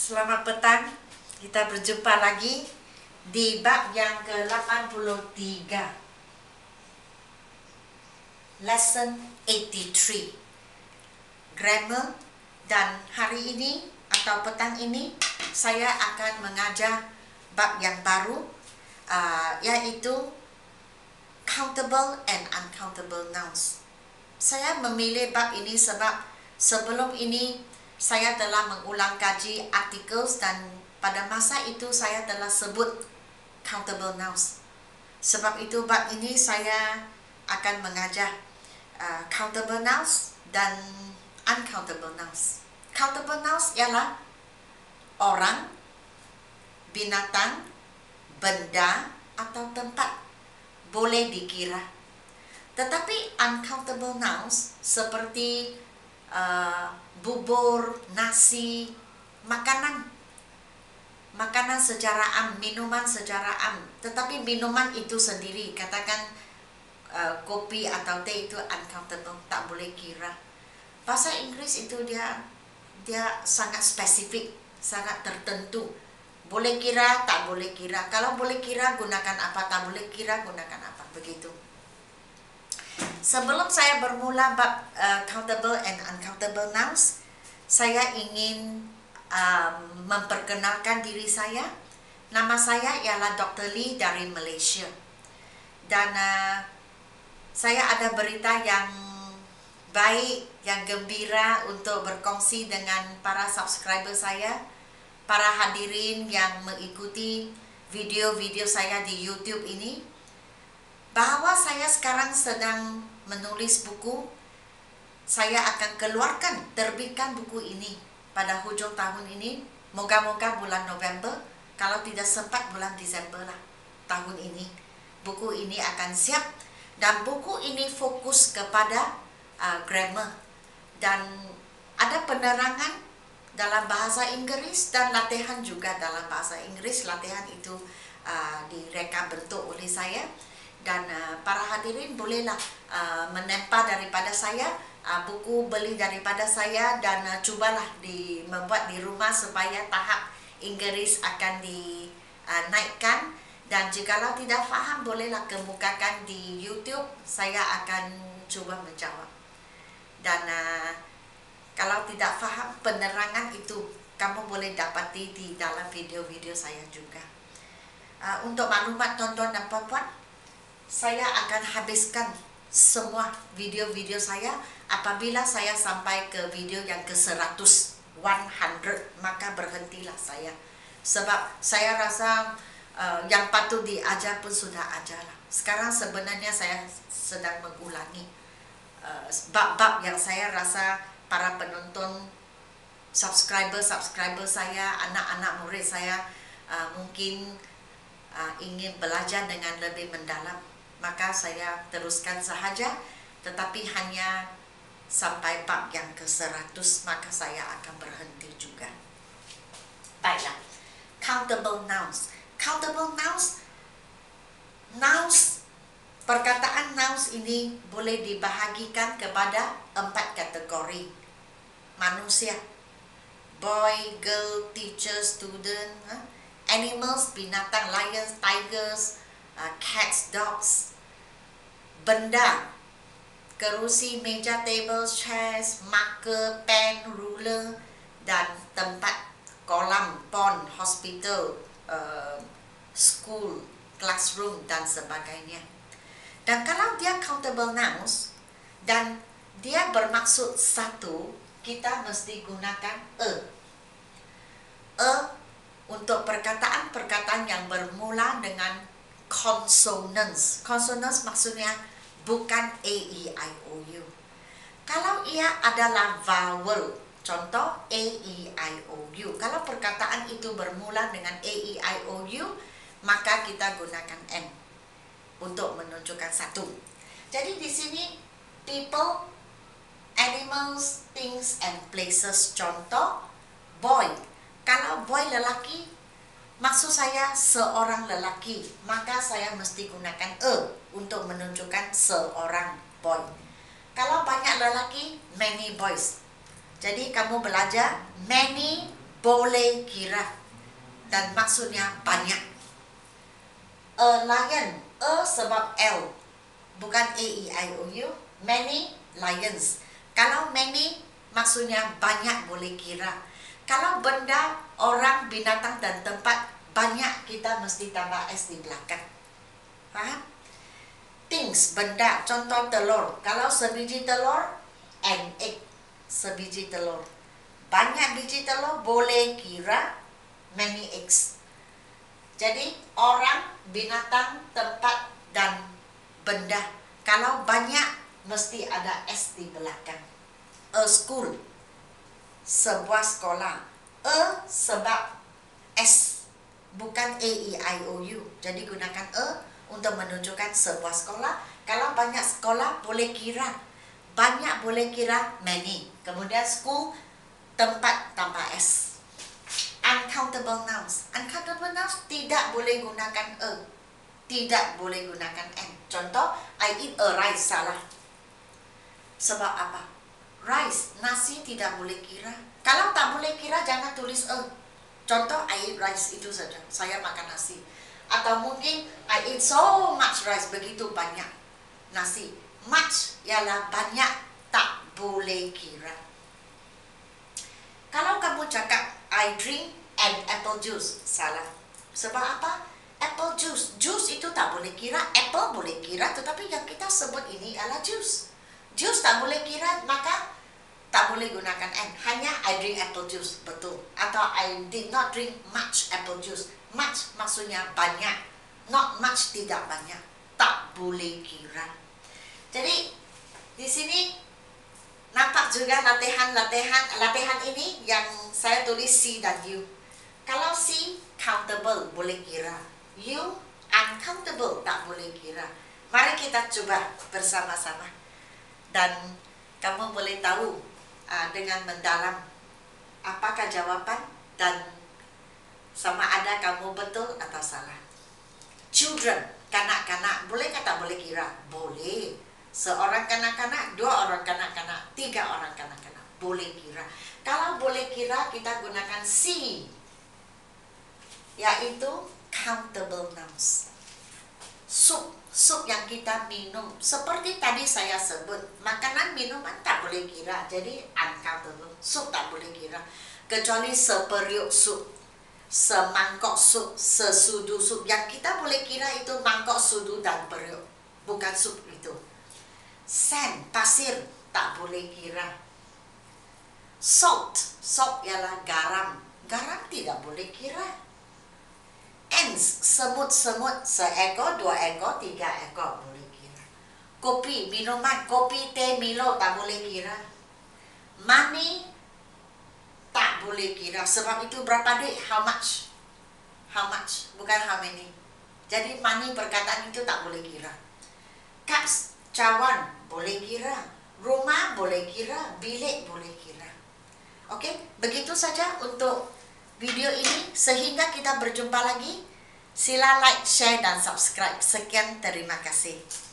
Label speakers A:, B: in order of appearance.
A: Selamat petang, kita berjumpa lagi di bab yang ke-83, Lesson 83, Grammar. Dan hari ini atau petang ini saya akan mengajar bab yang baru, yaitu Countable and Uncountable Nouns. Saya memilih bab ini sebab sebelum ini saya telah mengulang kaji articles dan pada masa itu saya telah sebut countable nouns. Sebab itu bab ini saya akan mengajar countable nouns dan uncountable nouns. Countable nouns ialah orang, binatang, benda atau tempat boleh dikira. Tetapi uncountable nouns seperti bubur, nasi, makanan secara am, minuman secara am. Tetapi minuman itu sendiri, katakan kopi atau teh, itu uncountable, tak boleh kira. Bahasa Inggris itu dia sangat spesifik, sangat tertentu. Boleh kira, tak boleh kira. Kalau boleh kira gunakan apa, tak boleh kira gunakan apa, begitu. Sebelum saya bermula bab countable and uncountable nouns, saya ingin memperkenalkan diri saya. Nama saya ialah Dr. Lee dari Malaysia. Dan saya ada berita yang baik, yang gembira untuk berkongsi dengan para subscriber saya, para hadirin yang mengikuti video-video saya di YouTube ini, bahwa saya sekarang sedang menulis buku. Saya akan terbitkan buku ini pada hujung tahun ini. Moga-moga bulan November, kalau tidak sempat bulan Desember lah tahun ini. Buku ini akan siap, dan buku ini fokus kepada grammar, dan ada penerangan dalam bahasa Inggris dan latihan juga dalam bahasa Inggris. Latihan itu direka bentuk oleh saya. Dan para hadirin bolehlah menempa daripada saya, buku beli daripada saya, dan cubalah membuat di rumah supaya tahap Inggris akan dinaikkan. Dan jikalau tidak faham, bolehlah kemukakan di YouTube, saya akan cuba menjawab. Dan kalau tidak faham, penerangan itu kamu boleh dapati di dalam video-video saya juga. Untuk maklumat tuan-tuan dan puan-puan, saya akan habiskan semua video-video saya. Apabila saya sampai ke video yang ke-100, maka berhentilah saya. Sebab saya rasa yang patut diajar pun sudah ajarlah. Sekarang sebenarnya saya sedang mengulangi bab-bab yang saya rasa para penonton, subscriber saya, anak-anak murid saya mungkin ingin belajar dengan lebih mendalam. Maka saya teruskan sahaja, tetapi hanya sampai bab yang ke-100, maka saya akan berhenti juga. Baiklah, countable nouns. Countable nouns, perkataan nouns ini boleh dibahagikan kepada 4 kategori manusia: boy, girl, teacher, student. Animals, binatang, lions, tigers, cats, dogs. Benda, kerusi, meja, table, chairs, marker, pen, ruler, dan tempat, kolam, pond, hospital, school, classroom, dan sebagainya. Dan kalau dia countable nouns dan dia bermaksud satu, kita mesti gunakan untuk perkataan-perkataan yang bermula dengan consonants. Consonants maksudnya bukan A, E, I, O, U. Kalau ia adalah vowel, contoh A, E, I, O, U. Kalau perkataan itu bermula dengan A, E, I, O, U, maka kita gunakan N untuk menunjukkan satu. Jadi di sini people, animals, things, and places. Contoh boy. Kalau boy lelaki, maksud saya seorang lelaki, maka saya mesti gunakan untuk menunjukkan seorang boy. Kalau banyak lelaki, many boys. Jadi kamu belajar many boleh kira, dan maksudnya banyak. A lion, a sebab L, bukan A-E-I-O-U. Many lions. Kalau many maksudnya banyak boleh kira. Kalau benda, orang, binatang dan tempat banyak, kita mesti tambah S di belakang. Faham? Things, benda, contoh telur. Kalau sebiji telur, an egg, sebiji telur. Banyak biji telur boleh kira many eggs. Jadi orang, binatang, tempat dan benda. Kalau banyak mesti ada S di belakang. A school, sebuah sekolah. A sebab S, bukan A-E-I-O-U. Jadi gunakan A untuk menunjukkan sebuah sekolah. Kalau banyak sekolah boleh kira. Banyak boleh kira many. Kemudian school, tempat tanpa S. Uncountable nouns. Uncountable nouns tidak boleh gunakan A, tidak boleh gunakan N. Contoh, I eat a rice, salah. Sebab apa? Rice, nasi tidak boleh kira. Kalau tak boleh kira, jangan tulis A. Contoh, I eat rice, itu saja. Saya makan nasi. Atau mungkin I eat so much rice, begitu banyak nasi. Much ialah banyak, tak boleh kira. Kalau kamu cakap I drink an apple juice, salah. Sebab apa? Apple juice. Juice itu tak boleh kira. Apple boleh kira, tetapi yang kita sebut ini adalah juice. Juice tak boleh kira, maka tak boleh gunakan N. Hanya I drink apple juice, betul. Atau I did not drink much apple juice. Much maksudnya banyak. Not much, tidak banyak. Tak boleh kira. Jadi di sini nampak juga latihan ini yang saya tulis C dan U. Kalau C, countable, boleh kira. U, uncountable, tak boleh kira. Mari kita coba bersama-sama. Dan kamu boleh tahu dengan mendalam apakah jawaban dan sama ada kamu betul atau salah. Children, kanak-kanak, boleh kata boleh kira? Boleh. Seorang kanak-kanak, dua orang kanak-kanak, tiga orang kanak-kanak, boleh kira. Kalau boleh kira, kita gunakan C, yaitu countable nouns. Sup yang kita minum, seperti tadi saya sebut, makanan minuman tak boleh kira, jadi uncountable. Sup tak boleh kira, kecuali seperiuk sup, semangkok sup, sesudu sup. Yang kita boleh kira itu mangkok, sudu dan periuk, bukan sup itu. Sand, pasir, tak boleh kira. Salt ialah garam, garam tidak boleh kira. Ants, semut-semut, seekor, dua ekor, tiga ekor, boleh kira. Kopi, minuman, kopi, teh, Milo, tak boleh kira. Money, tak boleh kira. Sebab itu berapa duit? How much? How much, bukan how many. Jadi money, perkataan itu tak boleh kira. Cups, cawan, boleh kira. Rumah boleh kira, bilik boleh kira. Oke, begitu saja untuk video ini. Sehingga kita berjumpa lagi. Sila like, share dan subscribe. Sekian, terima kasih.